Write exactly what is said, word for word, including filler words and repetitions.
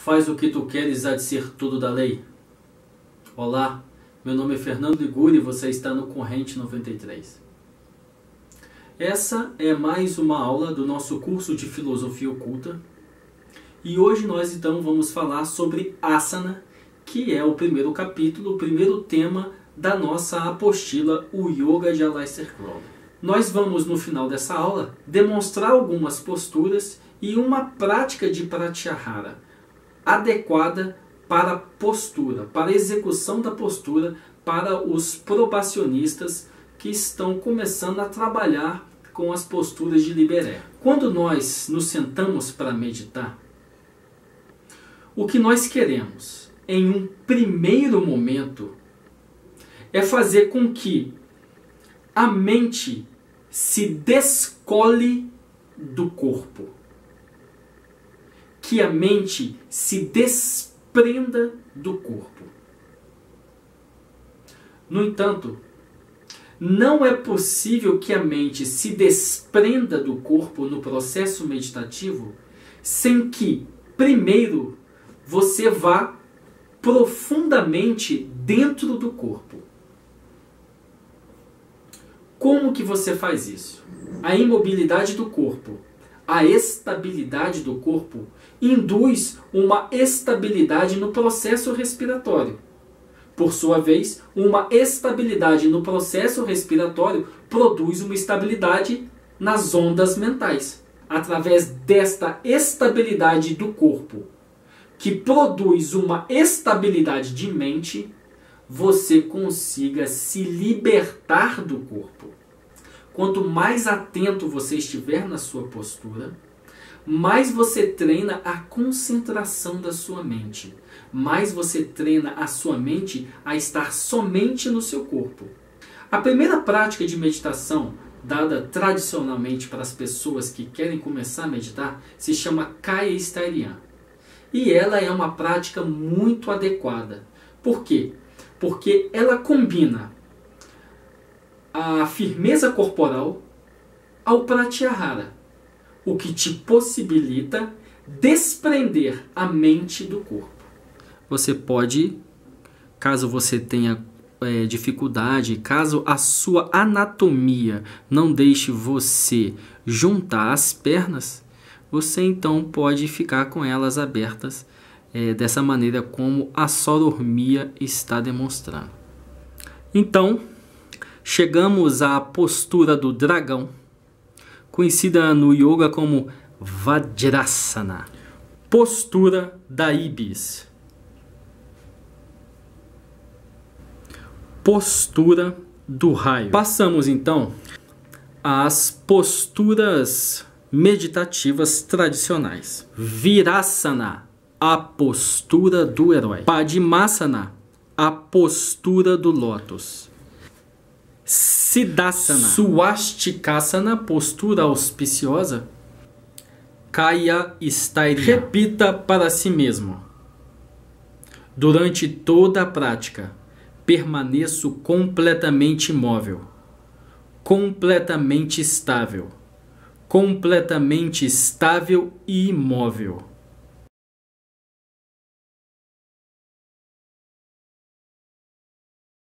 Faz o que tu queres, há de ser tudo da lei. Olá, meu nome é Fernando Liguri e você está no Corrente noventa e três. Essa é mais uma aula do nosso curso de Filosofia Oculta. E hoje nós então vamos falar sobre Asana, que é o primeiro capítulo, o primeiro tema da nossa apostila, o Yoga de Aleister Crowley. Nós vamos, no final dessa aula, demonstrar algumas posturas e uma prática de Pratyahara adequada para a postura, para a execução da postura para os probacionistas que estão começando a trabalhar com as posturas de Liberé. Quando nós nos sentamos para meditar, o que nós queremos, em um primeiro momento, é fazer com que a mente se descole do corpo. Que a mente se desprenda do corpo. No entanto, não é possível que a mente se desprenda do corpo no processo meditativo sem que, primeiro, você vá profundamente dentro do corpo. Como que você faz isso? A imobilidade do corpo, a estabilidade do corpo, induz uma estabilidade no processo respiratório. Por sua vez, uma estabilidade no processo respiratório produz uma estabilidade nas ondas mentais. Através desta estabilidade do corpo, que produz uma estabilidade de mente, você consiga se libertar do corpo. Quanto mais atento você estiver na sua postura, mais você treina a concentração da sua mente. Mais você treina a sua mente a estar somente no seu corpo. A primeira prática de meditação dada tradicionalmente para as pessoas que querem começar a meditar se chama Kaya Starian. E ela é uma prática muito adequada. Por quê? Porque ela combina a firmeza corporal ao Pratyahara, o que te possibilita desprender a mente do corpo. Você pode, caso você tenha é, dificuldade, caso a sua anatomia não deixe você juntar as pernas, você então pode ficar com elas abertas é, dessa maneira como a sorormia está demonstrando. Então, chegamos à postura do dragão, conhecida no yoga como Vajrasana, postura da ibis, postura do raio. Passamos então às posturas meditativas tradicionais. Virasana, a postura do herói. Padmasana, a postura do lótus. Siddhasana, Swastikasana, postura auspiciosa. Kaya Starian. Repita para si mesmo. Durante toda a prática, permaneço completamente imóvel, completamente estável, completamente estável e imóvel.